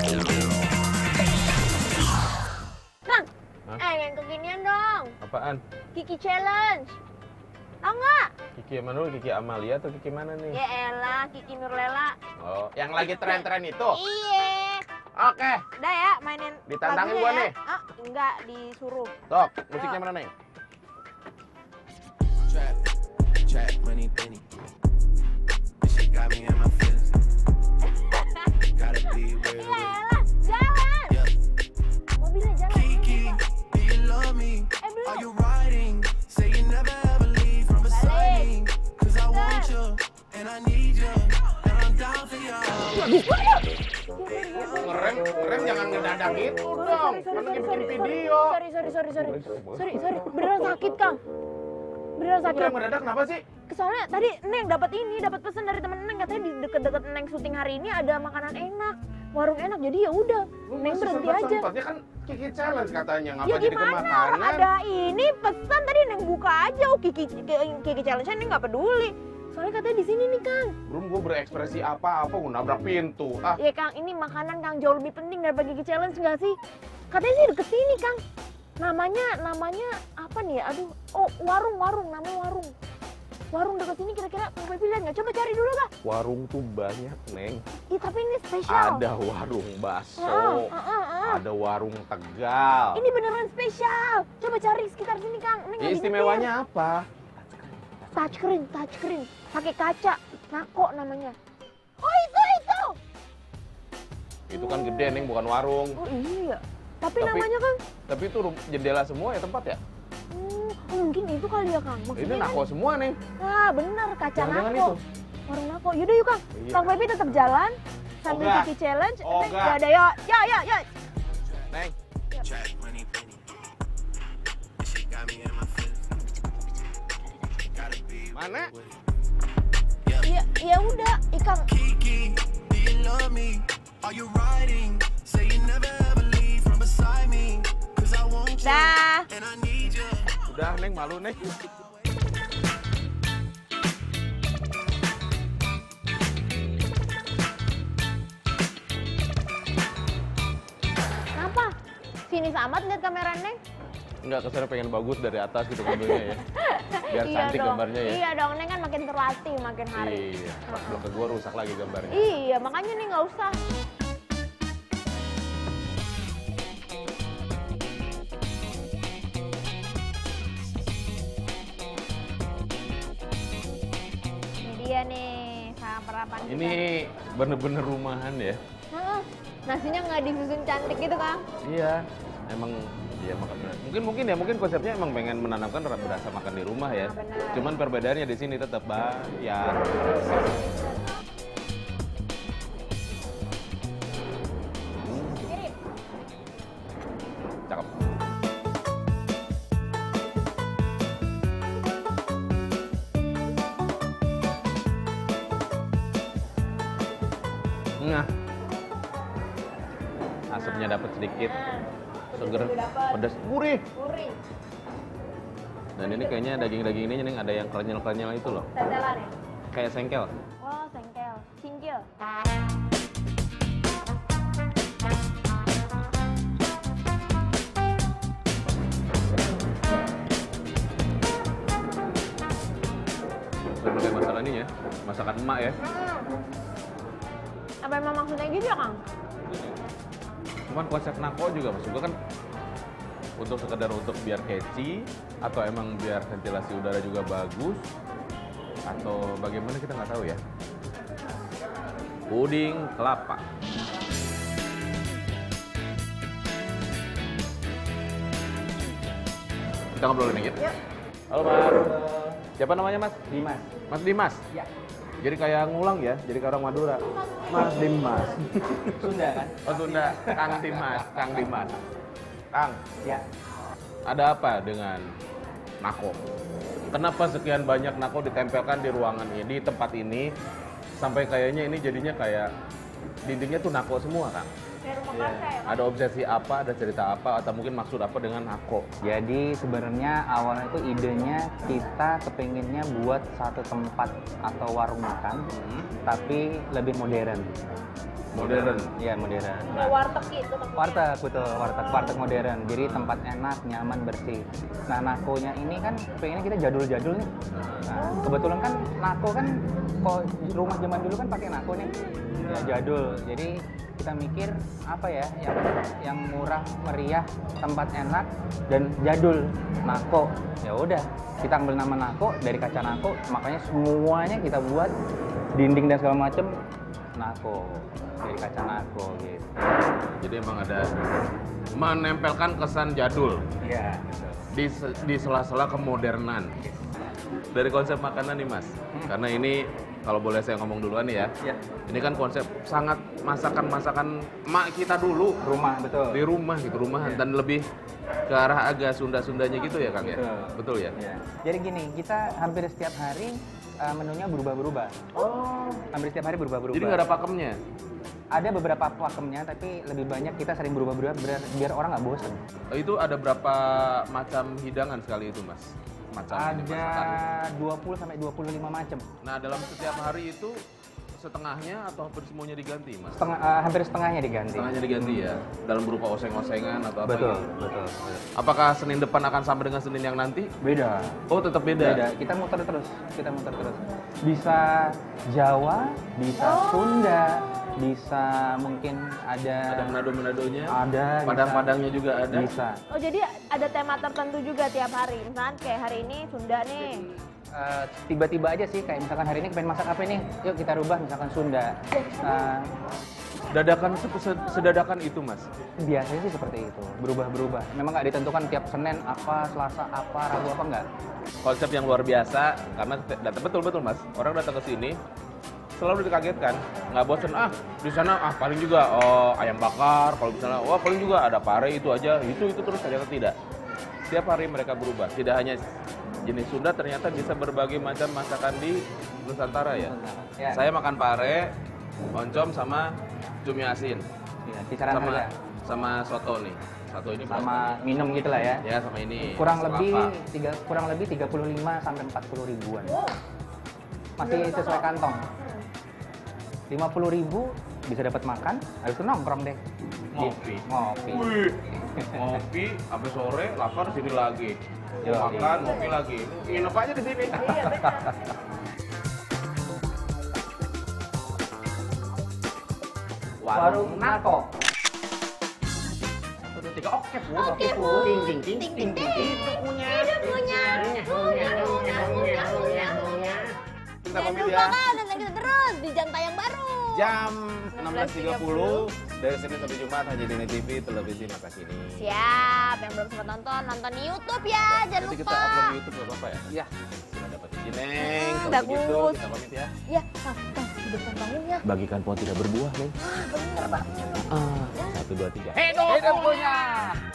Kang, Hah? yang kekinian dong. Apaan? Kiki Challenge. Tahu nggak? Kiki yang mana dulu? Kiki Amalia atau Kiki mana nih? Ya elah, Kiki Nurlela. Oh, yang lagi tren-tren itu? Iya. Oke. Udah ya, mainin Ditantangin lagunya gua ya. nih. Ah, enggak, disuruh. Sok, musiknya mana nih? Trap, trap, money, penny. This shit got me in my feelings. Gotta be Ya real. elah, jalan. Yeah. Mobilnya jalan. Kiki, do you love me? Belum. Are you riding? Say you never ever leave from beside me. Cause I want you, and I need you, and I'm down for you. Ngerem jangan ngedadak gitu dong. Kan lagi bikin video. Sorry. Beneran sakit, Kang. Beneran sakit. Ngerem ngedadak kenapa sih? Soalnya tadi Neng dapat pesan dari temen Neng, katanya di deket-deket Neng syuting hari ini ada makanan enak, warung enak, jadi ya udah Neng berhenti aja. Sempatnya kan Kiki Challenge katanya, Ya ngapa jadi ke gimana, makanan? orang ada ini pesan tadi Neng buka aja, oh Kiki Challenge Neng nggak peduli. Soalnya katanya di sini nih, Kang. Belum gue berekspresi apa-apa, gue nabrak pintu. Ah, Ya Kang, ini makanan Kang jauh lebih penting daripada Kiki Challenge nggak sih? Katanya sih deket sini, Kang. Namanya apa nih ya? Aduh, oh warung, namanya warung. Warung deket sini kira-kira Kang Pepi lihat nggak? Coba cari dulu dah. warung tuh banyak, Neng. Ih, tapi ini spesial. Ada warung bakso, Heeh. ada warung Tegal. Ini beneran spesial. Coba cari sekitar sini, Kang. Ini Ya, nggak istimewanya apa? touchscreen. Pakai kaca. Nako namanya. Oh, itu. Itu kan gede, Neng, bukan warung. Oh iya. Tapi Tapi- namanya, Kang, Tapi itu jendela semua ya tempat ya? mungkin itu kali ya, Kang. Ini Maksudnya nako semua, Neng. Ah, bener, kaca Jangan-jangan nako. itu. Warung nako. Yaudah yuk, Kang. Iya. Kang Pepi tetap jalan sambil Oga. Kiki Challenge. Oga. Ya ada ya. Ya. Neng, Trap, money, penny. This shit got me in my feelings. Gotta be mana? with it. Iya, ya udah, Ikang. Kiki, do you love me? Are you riding? Say you never ever leave from beside me. Cause I want you, Dah. and I need you. Udah, Neng, malu, Neng. Kenapa? Sinis amat lihat kamera Neng. Enggak, kesannya pengen bagus dari atas gitu ngambilnya ya. Biar Iya cantik dong. gambarnya ya. Iya dong, Neng kan makin terlatih makin hari. Iya, pas belum ke gua rusak lagi gambarnya. Iya, makanya nih nggak usah. Ini dia nih, sarapan kita. Ini bener-bener rumahan ya. Heeh. Nasinya nggak disusun cantik gitu, Kang. Iya, emang iya makan mungkin konsepnya emang pengen menanamkan berasa makan di rumah ya. Nah, benar. Cuman perbedaannya di sini tetap bayar. Mirip. Cakep. Nah, asapnya dapat sedikit, seger, pedas, gurih. Gurih. Dan ini kayaknya daging-daging ini Neng, ada yang kerenyal-kerenyal itu loh, Tetelan ya? kayak sengkel. Oh, sengkel. Cingkil. Berbagai masakan ini ya, masakan emak ya. Apa emang maksudnya gitu ya, Kang? Cuman konsep nako juga maksud gua kan untuk sekedar untuk biar catchy atau emang biar ventilasi udara juga bagus atau bagaimana kita nggak tahu ya. Puding kelapa. Kita ngobrol nih ya. Halo Mas. Siapa namanya Mas? Dimas. Mas Dimas. Ya. Jadi kayak ngulang ya, jadi kayak orang Madura. Mas Dimas. Sunda kan? Oh Sunda, Kang Dimas, Kang Dimas. Kang, Ya. ada apa dengan nako? Kenapa sekian banyak nako ditempelkan di ruangan ini, di tempat ini, sampai kayaknya ini jadinya kayak dindingnya tuh nako semua, Kang? Kayak rumah Iya. kaca ya, Kang? Ada obsesi apa, ada cerita apa, atau mungkin maksud apa dengan nako? Jadi sebenarnya awalnya itu idenya kita kepinginnya buat satu tempat atau warung makan, tapi lebih modern. Modern. Iya, modern. Kayak warteg gitu maksudnya. Warteg, betul, warteg modern. Jadi tempat enak, nyaman, bersih. Nah, Nakonya ini kan pengennya kita jadul-jadul nih. Nah, kebetulan kan Nako kan, kalau rumah zaman dulu kan pakai Nako nih, ya jadul. Jadi kita mikir apa ya yang murah, meriah, tempat enak dan jadul. Nako. Ya udah, kita ambil nama Nako dari kaca Nako, makanya semuanya kita buat dinding dan segala macem Nako, dari kaca Nako gitu. Jadi emang ada menempelkan kesan jadul Iya. di sela-sela kemodernan. Dari konsep makanan nih Mas, karena ini kalau boleh saya ngomong duluan nih ya. Iya. Ini kan konsep sangat masakan-masakan emak kita dulu Rumah, betul. di rumah gitu, rumahan Iya. dan lebih ke arah agak Sunda-Sundanya gitu ya Kang ya. Betul ya? Iya. Jadi gini, kita hampir setiap hari menunya berubah-berubah. Oh. Hampir setiap hari berubah-berubah. Jadi nggak ada pakemnya. Ada beberapa pakemnya, tapi lebih banyak kita sering berubah-berubah biar orang nggak bosan. Itu ada berapa macam hidangan sekali itu Mas? Macam ini Ada masakan. 20 sampai 25 macam. Nah dalam setiap hari itu setengahnya atau hampir semuanya diganti Mas? Hampir setengahnya diganti. Setengahnya diganti ya? Dalam berupa oseng-osengan atau apa Betul, gitu? betul. Apakah Senin depan akan sama dengan Senin yang nanti? Beda. Oh tetap beda? Beda. Kita muter terus. Bisa Jawa, bisa Sunda, bisa mungkin Ada ada Manado-Manadonya? ada Padang-padangnya juga ada? bisa. Oh jadi ada tema tertentu juga tiap hari. Misalkan kayak hari ini Sunda nih. Tiba-tiba aja sih, kayak misalkan hari ini pengen masak apa nih, yuk kita rubah misalkan Sunda. Dadakan sedadakan itu Mas? Biasanya sih seperti itu, berubah-berubah. Memang nggak ditentukan tiap Senin apa, Selasa apa, Rabu apa nggak. Konsep yang luar biasa karena betul Mas, orang datang ke sini selalu dikagetkan, nggak bosen di sana paling juga ayam bakar, kalau misalnya paling juga ada pare itu aja, itu terus ternyata tidak. Setiap hari mereka berubah, tidak hanya jenis Sunda, ternyata bisa berbagai macam masakan di Nusantara ya. Ya. Saya makan pare, oncom sama cumi asin, Ya, kisaran harga. sama soto nih. Satu ini Sama minum gitu lah ya. ya sama ini. Kurang lebih Selapa. 35 sampai 40 ribuan. Masih sesuai kantong. 50.000 bisa dapat makan, habis itu nongkrong deh. Ngopi. Ngopi. Wih, ngopi sampai sore, lapar sini lagi. Yo, Makan, ngopi lagi. Nginep aja di sini. Iya benar. Warung Nako. Tiga oke, Bu. Oke, Bu. Ting, ting, ting, ting, ting. Itu punya. Kita Jangan pamit lupa ya. kan nonton kita terus di jam tayang baru. Jam 16.30 dari Senin sampai Jumat hanya di TV Televisi Masa Kini. Siap, yang belum sempat nonton di YouTube ya, jangan Nanti lupa. kita upload di YouTube nggak apa-apa ya? Iya. Sudah dapat izin, Neng. Kalau bagus. begitu kita pamit ya. Ya, Kang, di depan panggungnya. Bagikan pohon tidak berbuah, Neng. Bener banget. 1, 2, 3. Hidup punya.